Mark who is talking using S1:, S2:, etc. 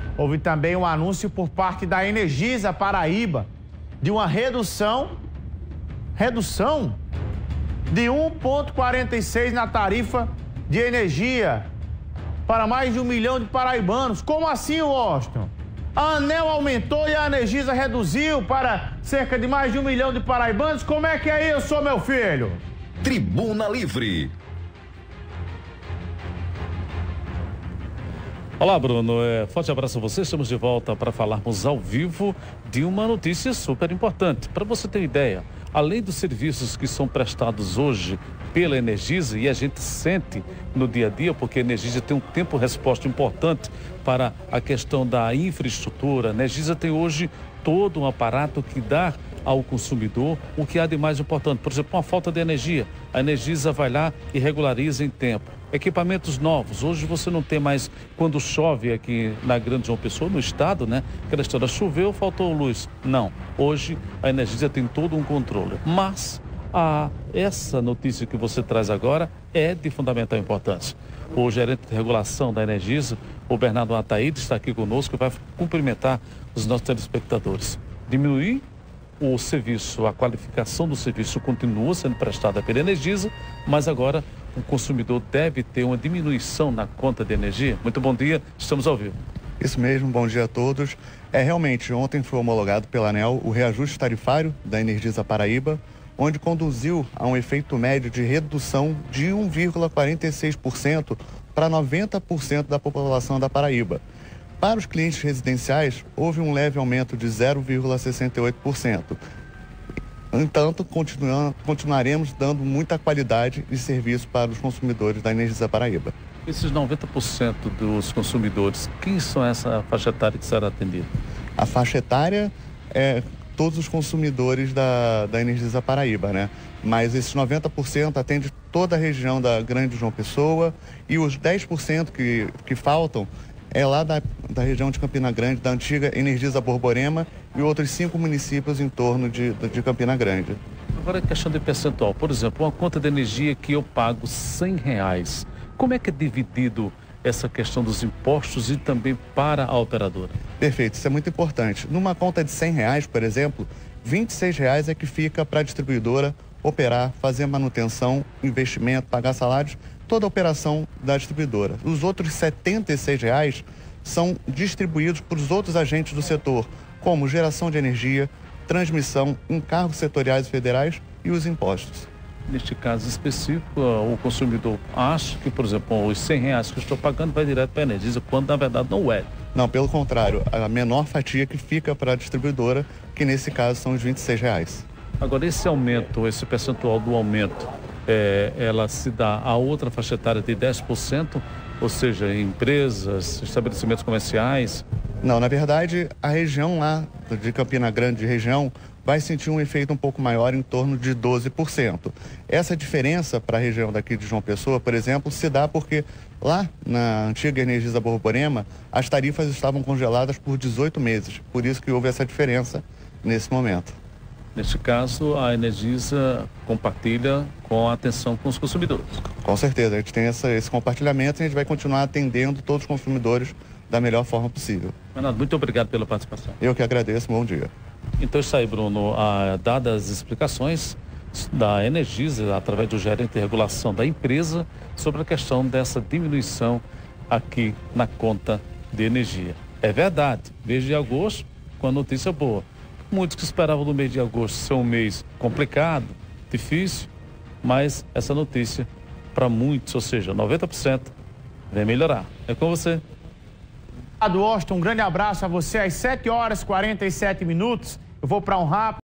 S1: Houve também um anúncio por parte da Energisa Paraíba de uma redução de 1,46 na tarifa de energia para mais de 1 milhão de paraibanos. Como assim, Washington? A ANEEL aumentou e a Energisa reduziu para cerca de mais de 1 milhão de paraibanos? Como é que é isso, meu filho?
S2: Tribuna Livre.
S3: Olá, Bruno. Forte abraço a você. Estamos de volta para falarmos ao vivo de uma notícia super importante. Para você ter ideia, além dos serviços que são prestados hoje pela Energisa, e a gente sente no dia a dia, porque a Energisa tem um tempo-resposta importante para a questão da infraestrutura. A Energisa tem hoje todo um aparato que dá ao consumidor o que há de mais importante. Por exemplo, uma falta de energia, a Energisa vai lá e regulariza em tempo. Equipamentos novos, hoje você não tem mais, quando chove aqui na Grande João Pessoa, no estado, né? Aquela história, choveu, faltou luz. Não, hoje a Energisa tem todo um controle. Mas essa notícia que você traz agora é de fundamental importância. O gerente de regulação da Energisa, o Bernardo Ataíde, está aqui conosco e vai cumprimentar os nossos telespectadores. Diminuir o serviço, a qualificação do serviço continua sendo prestada pela Energisa, mas agora o consumidor deve ter uma diminuição na conta de energia. Muito bom dia, estamos ao vivo.
S4: Isso mesmo, bom dia a todos. Realmente, ontem foi homologado pela ANEEL o reajuste tarifário da Energisa Paraíba, onde conduziu a um efeito médio de redução de 1,46% para 90% da população da Paraíba. Para os clientes residenciais, houve um leve aumento de 0,68%. No entanto, continuaremos dando muita qualidade de serviço para os consumidores da Energisa Paraíba.
S3: Esses 90% dos consumidores, quem são essa faixa etária que será atendida?
S4: A faixa etária é todos os consumidores da Energisa Paraíba, né? Mas esses 90% atende toda a região da Grande João Pessoa, e os 10% que faltam é lá da região de Campina Grande, da antiga Energisa Borborema, e outros 5 municípios em torno de Campina Grande.
S3: Agora a questão de percentual, por exemplo, uma conta de energia que eu pago R$100, como é que é dividido essa questão dos impostos e também para a operadora?
S4: Perfeito, isso é muito importante. Numa conta de R$100, por exemplo, R$26 é que fica para a distribuidora operar, fazer manutenção, investimento, pagar salários, toda a operação da distribuidora. Os outros R$76 são distribuídos para os outros agentes do setor, como geração de energia, transmissão, encargos setoriais e federais e os impostos.
S3: Neste caso específico, o consumidor acha que, por exemplo, os R$100 que eu estou pagando vai direto para a Energisa, quando na verdade não é.
S4: Não, pelo contrário, a menor fatia que fica para a distribuidora, que nesse caso são os R$26.
S3: Agora, esse aumento, esse percentual do aumento, ela se dá a outra faixa etária de 10%, ou seja, empresas, estabelecimentos comerciais?
S4: Não, na verdade, a região lá de Campina Grande, região, vai sentir um efeito um pouco maior, em torno de 12%. Essa diferença para a região daqui de João Pessoa, por exemplo, se dá porque lá na antiga Energisa Borborema, as tarifas estavam congeladas por 18 meses. Por isso que houve essa diferença nesse momento.
S3: Neste caso, a Energisa compartilha com a atenção com os consumidores.
S4: Com certeza, a gente tem esse compartilhamento e a gente vai continuar atendendo todos os consumidores da melhor forma possível.
S3: Bernardo, muito obrigado pela participação.
S4: Eu que agradeço, bom dia.
S3: Então está aí, Bruno, dadas as explicações da Energisa, através do gerente de regulação da empresa, sobre a questão dessa diminuição aqui na conta de energia. É verdade, mês de agosto, com a notícia boa. Muitos que esperavam no mês de agosto ser um mês complicado, difícil, mas essa notícia, para muitos, ou seja, 90%, vem melhorar. É com você.
S1: Washington, um grande abraço a você. Às 7h47, eu vou para um rápido.